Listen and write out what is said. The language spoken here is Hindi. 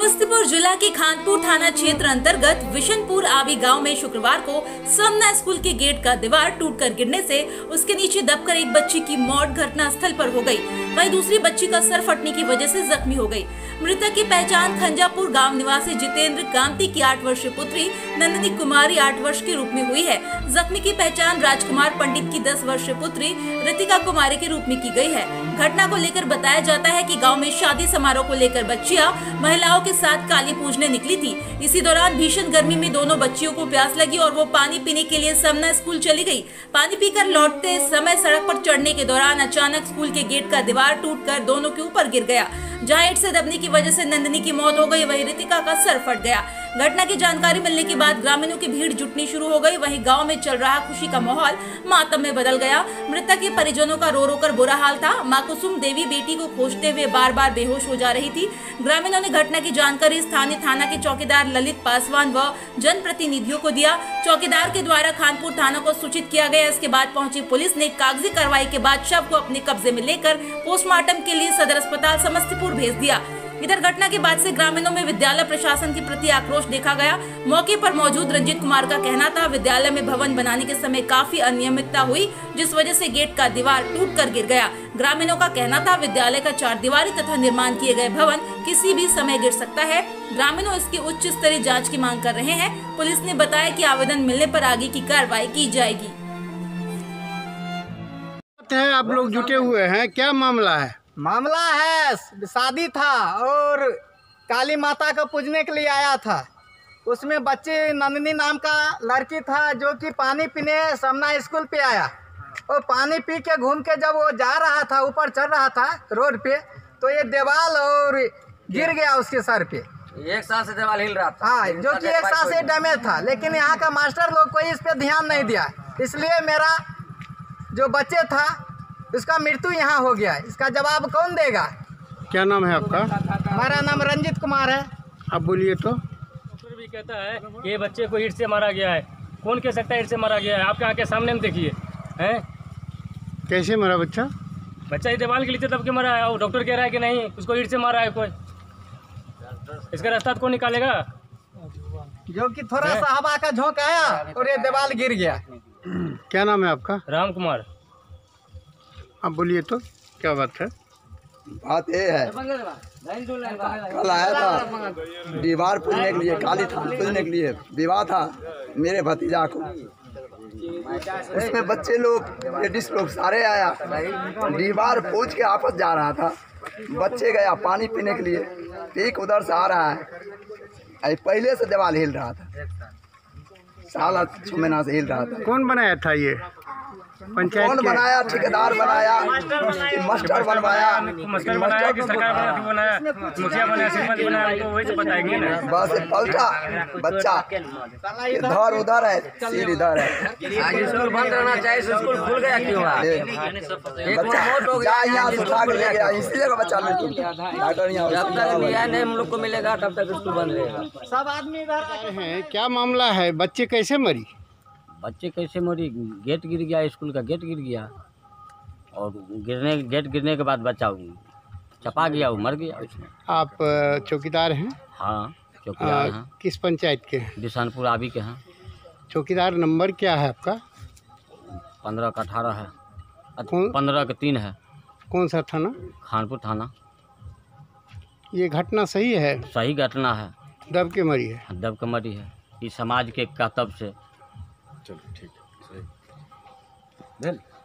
समस्तीपुर जिला के खानपुर थाना क्षेत्र अंतर्गत विशनपुर आवी गांव में शुक्रवार को समना स्कूल के गेट का दीवार टूटकर गिरने से उसके नीचे दबकर एक बच्ची की मौत घटना स्थल पर हो गई। वहीं दूसरी बच्ची का सर फटने की वजह से जख्मी हो गई। मृतक की पहचान खंजापुर गांव निवासी जितेंद्र कांति की 8 वर्षीय पुत्री नंदिनी कुमारी 8 वर्ष के रूप में हुई है। जख्मी की पहचान राजकुमार पंडित की 10 वर्षीय पुत्री रितिका कुमारी के रूप में की गई है। घटना को लेकर बताया जाता है कि गांव में शादी समारोह को लेकर बच्चियां महिलाओं के साथ काली पूजने निकली थी। इसी दौरान भीषण गर्मी में दोनों बच्चियों को प्यास लगी और वो पानी पीने के लिए समना स्कूल चली गई। पानी पीकर लौटते समय सड़क पर चढ़ने के दौरान अचानक स्कूल के गेट का दीवार टूटकर दोनों के ऊपर गिर गया, जहां ईंट से दबने की वजह से नंदिनी की मौत हो गई, वहीं रितिका का सर फट गया। घटना की जानकारी मिलने के बाद ग्रामीणों की भीड़ जुटनी शुरू हो गई। वहीं गांव में चल रहा खुशी का माहौल मातम में बदल गया। मृतक के परिजनों का रो रो कर बुरा हाल था। मां कुसुम देवी बेटी को खोजते हुए बार बार बेहोश हो जा रही थी। ग्रामीणों ने घटना की जानकारी स्थानीय थाना के चौकीदार ललित पासवान व जनप्रतिनिधियों को दिया। चौकीदार के द्वारा खानपुर थाना को सूचित किया गया। इसके बाद पहुंची पुलिस ने कागजी कार्रवाई के बाद शव को अपने कब्जे में लेकर पोस्टमार्टम के लिए सदर अस्पताल समस्तीपुर भेज दिया। इधर घटना के बाद से ग्रामीणों में विद्यालय प्रशासन के प्रति आक्रोश देखा गया। मौके पर मौजूद रंजीत कुमार का कहना था, विद्यालय में भवन बनाने के समय काफी अनियमितता हुई, जिस वजह से गेट का दीवार टूटकर गिर गया। ग्रामीणों का कहना था, विद्यालय का 4 दीवारी तथा निर्माण किए गए भवन किसी भी समय गिर सकता है। ग्रामीणों इसकी उच्च स्तरीय जाँच की मांग कर रहे हैं। पुलिस ने बताया कि आवेदन मिलने पर आगे की कार्रवाई की जाएगी। आप लोग जुटे हुए हैं, क्या मामला है? मामला है शादी था और काली माता को पूजने के लिए आया था। उसमें बच्ची नंदिनी नाम का लड़की था जो कि पानी पीने समना स्कूल पे आया और पानी पी के घूम के जब वो जा रहा था, ऊपर चढ़ रहा था रोड पे, तो ये दीवार और गिर गया उसके सर पे। 1 साल से दीवार हिल रहा था। हाँ, जो कि 1 साल से डैमेज था, लेकिन यहाँ का मास्टर लोग कोई इस पे ध्यान नहीं दिया। इसलिए मेरा जो बच्चे था उसका मृत्यु यहाँ हो गया। इसका जवाब कौन देगा? क्या नाम है आपका? हमारा नाम रंजीत कुमार है। आप बोलिए तो। भी कहता है कि ये बच्चे को ईंट से मारा गया है। कौन कह सकता है ईंट से मारा गया है? आपके आँख के सामने में देखिए हैं। कैसे मरा बच्चा? बच्चा ये दीवार के नीचे दब के मरा है और डॉक्टर कह रहा है कि नहीं, उसको ईंट से मारा है कोई। इसका रास्ता कौन निकालेगा? जो कि थोड़ा सा हवा का झोंका आया और ये दीवार गिर गया। क्या नाम है आपका? राम कुमार। आप बोलिए तो, क्या बात है? बात ये है, कल आया था दीवार पूजने के लिए, काली थान पूजने के लिए विवाह था मेरे भतीजा को। उसमें बच्चे लोग, लेडीज लोग सारे आया, दीवार पूज के आपस जा रहा था। बच्चे गया पानी पीने के लिए, पीक उधर से आ रहा है। पहले से दीवार हिल रहा था, साल 6 महीना से हिल रहा था। कौन बनाया था ये? पंचायत कौन बनाया? ठेकेदार बनाया, मास्टर बनवाया, मुखिया बताएंगे ना। बस पलटा बच्चा इधर उधर है, सिर इधर है। स्कूल बंद रहना चाहिए, स्कूल खुल गया क्यों? बच्चा जा यहाँ से उठा के ले गया, इसलिए बच्चा डॉक्टर यहाँ जब तक न्याय नहीं हम लोग को मिलेगा तब तक स्कूल बंद रहेगा। सब आदमी इधर हैं। क्या मामला है? बच्चे कैसे मरी? बच्चे कैसे मरी? गेट गिर गया, स्कूल का गेट गिर गया और गेट गिरने के बाद बच्चा चपा गया, वो मर गया उसमें। आप चौकीदार हैं? हाँ, चौकीदार हैं। किस पंचायत के हैं? बिशनपुर आवी के हैं। चौकीदार नंबर क्या है आपका? 15 का 18 है, कौन? 15 का 3 है। कौन सा थाना? खानपुर थाना। ये घटना सही है? सही घटना है। दब के मरी है? दब के मरी है। इस समाज के कर्तव्य से। चलो ठीक है, सही।